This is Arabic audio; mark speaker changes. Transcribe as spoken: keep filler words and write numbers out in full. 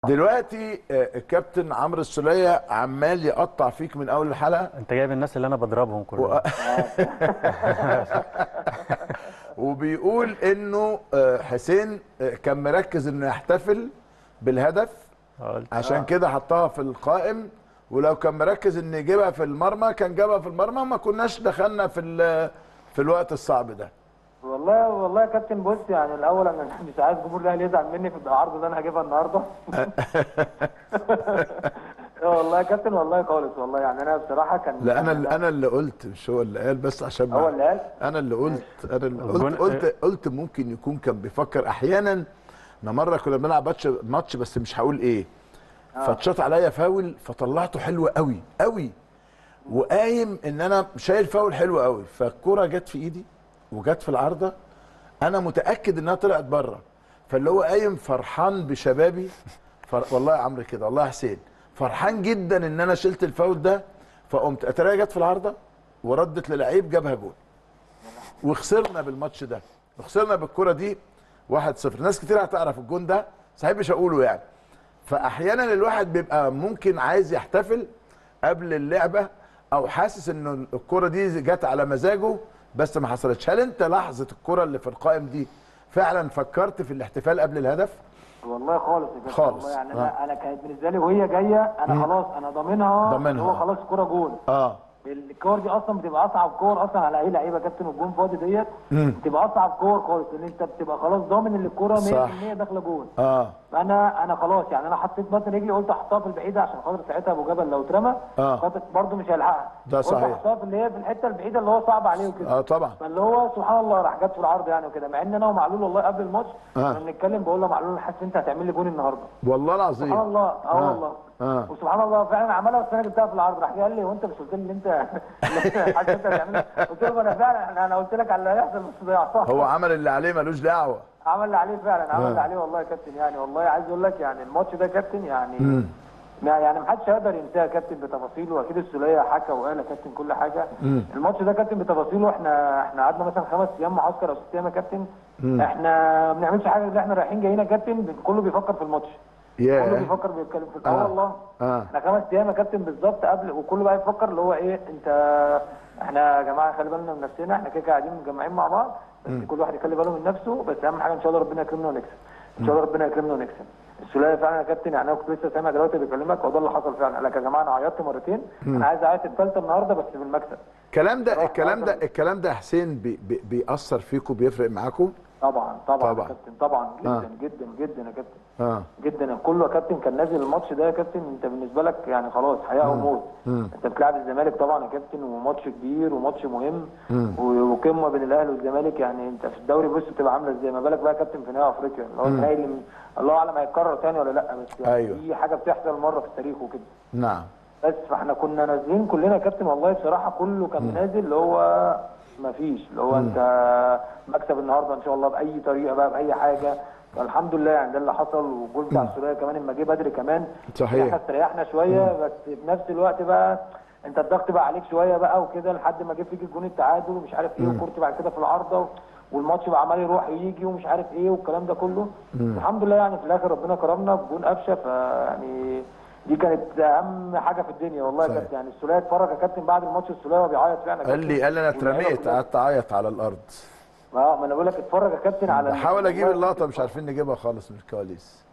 Speaker 1: دلوقتي الكابتن عمرو السولية عمال يقطع فيك من اول الحلقه.
Speaker 2: انت جايب الناس اللي انا بضربهم كلهم و...
Speaker 1: وبيقول انه حسين كان مركز انه يحتفل بالهدف عشان كده حطها في القائم، ولو كان مركز ان يجيبها في المرمى كان جابها في المرمى وما كناش دخلنا في في الوقت الصعب ده.
Speaker 3: والله والله يا كابتن بص، يعني الاول انا مش عايز جمهور الاهلي يزعل مني في العرض اللي انا هجيبها النهارده. والله يا كابتن والله خالص والله، يعني انا بصراحه كان
Speaker 1: لا انا اللي انا اللي قلت مش هو اللي قال، بس عشان
Speaker 3: هو اللي قال.
Speaker 1: انا اللي قلت انا اللي قلت قلت قلت ممكن يكون كان بيفكر احيانا. انا مره كنا بنلعب ماتش ماتش بس مش هقول ايه، فاتشاط عليا فاول فطلعته حلو قوي قوي، وقايم ان انا شايل فاول حلو قوي، فالكوره جت في ايدي وجت في العارضه، انا متاكد انها طلعت بره، فاللي هو قايم فرحان بشبابي فر... والله يا عمرو كده والله يا حسين فرحان جدا ان انا شلت الفاول ده، فقمت اتاريها جت في العارضه وردت للعيب جابها جول، وخسرنا بالماتش ده، وخسرنا بالكره دي واحد صفر. ناس كتير هتعرف الجون ده صحيح مش هقوله يعني. فاحيانا الواحد بيبقى ممكن عايز يحتفل قبل اللعبه او حاسس ان الكره دي جت على مزاجه بس ما حصلتش. هل انت لحظه الكره اللي في القائم دي فعلا فكرت في الاحتفال قبل الهدف؟
Speaker 3: والله خالص يا
Speaker 1: خالص
Speaker 3: والله، يعني انا آه. انا كانت بالنسبه لي وهي جايه انا مم. خلاص انا ضامنها
Speaker 1: ضامنها
Speaker 3: هو خلاص الكوره جول.
Speaker 1: اه
Speaker 3: الكور دي اصلا بتبقى اصعب كور اصلا على اي لعيبه كابتن، والجون فاضي ديت بتبقى اصعب كور خالص، لان انت بتبقى خلاص ضامن ان الكوره مية في المية داخله جون.
Speaker 1: اه
Speaker 3: فانا انا خلاص يعني انا حطيت بطن رجلي قلت احطها في البعيده عشان خاطر ساعتها ابو جبل لو اترمى
Speaker 1: اه
Speaker 3: خاطر برده مش هيلحقها.
Speaker 1: ده صحيح.
Speaker 3: قلت احطها في اللي هي في الحته البعيده اللي هو صعب عليه وكده.
Speaker 1: اه طبعا.
Speaker 3: فاللي هو سبحان الله راح جت في العرض يعني وكده، مع ان انا ومعلول والله قبل الماتش كنا آه. بنتكلم بقول له معلول انا حاسس انت هتعمل لي جون النهارده
Speaker 1: والله العظيم.
Speaker 3: سبحان الله اه, آه. والله
Speaker 1: آه.
Speaker 3: وسبحان الله فعلا عملها، بس انا جبتها في العرض راح قال لي وانت مش قلت لي ان انت حاجه انت هتعملها؟ قلت له انا فعلا انا قلت لك على اللي هيحصل بس ضيعتها.
Speaker 1: هو عمل اللي عليه ملوش دعوه.
Speaker 3: عمل اللي عليه فعلا عمل اللي عليه والله يا كابتن، يعني والله عايز اقول لك يعني الماتش ده يا كابتن يعني مم. يعني ما حدش هيقدر ينساه يا كابتن بتفاصيله، واكيد السوليه حكى وقال يا كابتن كل حاجه. مم. الماتش ده يا كابتن بتفاصيله، احنا احنا قعدنا مثلا خمس ايام معسكر او ست ايام يا كابتن. مم. احنا ما بنعملش حاجه غير احنا رايحين جايين يا كابتن كله بيفكر في الماتش. yeah. كله بيفكر بيتكلم في الأول. آه. والله آه. احنا خمس ايام يا كابتن بالظبط قبل، وكله بقى يفكر اللي هو ايه انت احنا يا جماعه خلي بالنا من نفسنا، احنا كده قاعدين متجمعين مع بعض بس مم. كل واحد يخلي باله من نفسه، بس اهم حاجه ان شاء الله ربنا يكرمنا ونكسب. ان شاء الله ربنا يكرمنا ونكسب. السوليه فعلا يا كابتن يعني انا كنت لسه سامع دلوقتي بيكلمك وده اللي حصل فعلا، قال لك يا جماعه انا عيطت مرتين مم. انا عايز اعيط الثالثه النهارده بس بالمكسب.
Speaker 1: الكلام ده الكلام ده الكلام ده حسين بي بي بيأثر فيكم بيفرق معاكم؟
Speaker 3: طبعا طبعا يا كابتن طبعا جدا آه. جدا جدا يا كابتن
Speaker 1: اه جدا.
Speaker 3: كله يا كابتن كان نازل الماتش ده يا كابتن انت بالنسبه لك يعني خلاص حياه او موت. انت بتلعب الزمالك طبعا يا كابتن وماتش كبير وماتش مهم وقمه بين الاهلي والزمالك، يعني انت في الدوري بص بتبقى عامله ازاي، ما بالك بقى يا كابتن في نهائي افريقيا اللي هو النهائي اللي الله اعلم هيتكرر تاني ولا لا، بس يعني أيوه. دي حاجه بتحصل مره في التاريخ وكده.
Speaker 1: نعم.
Speaker 3: بس فاحنا كنا نازلين كلنا يا كابتن والله بصراحه كله كان مم. نازل اللي هو ما فيش اللي هو مم. انت مكسب النهارده ان شاء الله باي طريقه بقى باي حاجه، الحمد لله يعني ده اللي حصل. والجول بتاع السوليه كمان لما جه بدري كمان
Speaker 1: صحيح
Speaker 3: احنا استريحنا شويه مم. بس في نفس الوقت بقى انت الضغط بقى عليك شويه بقى وكده لحد ما جه فيك الجون التعادل ومش عارف ايه وكورتي بعد كده في العارضه والماتش بقى عمال يروح ويجي ومش عارف ايه والكلام ده كله. مم. الحمد لله يعني في الاخر ربنا كرمنا بجون قفشه، فيعني دي كانت اهم حاجه في الدنيا والله يا كابتن. يعني السوليه اتفرج يا كابتن بعد الماتش السوليه وهو بيعيط فعلا
Speaker 1: قال لي قال لي انا اترميت قعدت اعيط على الارض.
Speaker 3: اه ما انا بقول لك اتفرج يا كابتن على
Speaker 1: بحاول اجيب اللقطه مش عارفين نجيبها خالص من الكواليس.